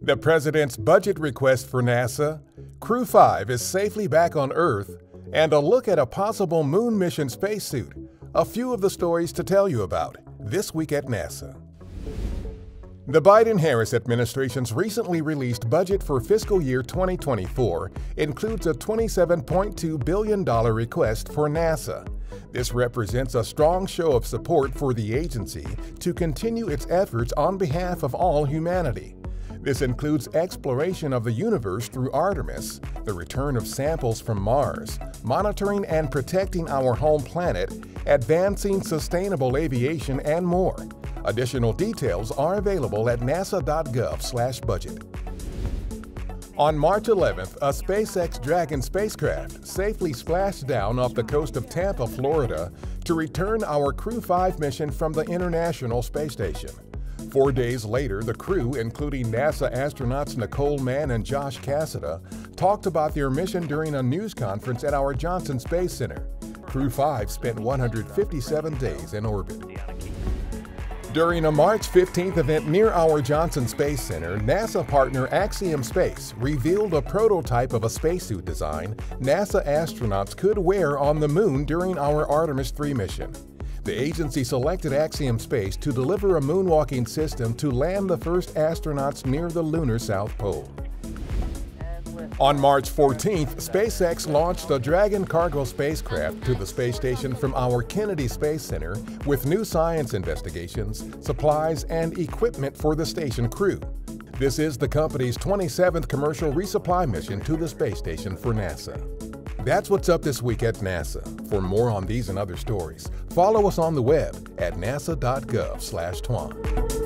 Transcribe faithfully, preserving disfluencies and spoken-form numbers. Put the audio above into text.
The President's budget request for NASA, Crew five is safely back on Earth, and a look at a possible moon mission spacesuit. A few of the stories to tell you about this week at NASA. The Biden-Harris administration's recently released budget for fiscal year twenty twenty-four includes a twenty-seven point two billion dollars request for NASA. This represents a strong show of support for the agency to continue its efforts on behalf of all humanity. This includes exploration of the universe through Artemis, the return of samples from Mars, monitoring and protecting our home planet, advancing sustainable aviation, and more. Additional details are available at nasa dot gov slash budget. On March eleventh, a SpaceX Dragon spacecraft safely splashed down off the coast of Tampa, Florida, to return our Crew five mission from the International Space Station. Four days later, the crew, including NASA astronauts Nicole Mann and Josh Cassada, talked about their mission during a news conference at our Johnson Space Center. Crew five spent one hundred fifty-seven days in orbit. During a March fifteenth event near our Johnson Space Center, NASA partner Axiom Space revealed a prototype of a spacesuit design NASA astronauts could wear on the moon during our Artemis three mission. The agency selected Axiom Space to deliver a moonwalking system to land the first astronauts near the lunar South Pole. On March fourteenth, SpaceX launched a Dragon cargo spacecraft to the space station from our Kennedy Space Center with new science investigations, supplies, and equipment for the station crew. This is the company's twenty-seventh commercial resupply mission to the space station for NASA. That's what's up this week at NASA. For more on these and other stories, follow us on the web at nasa dot gov slash twan.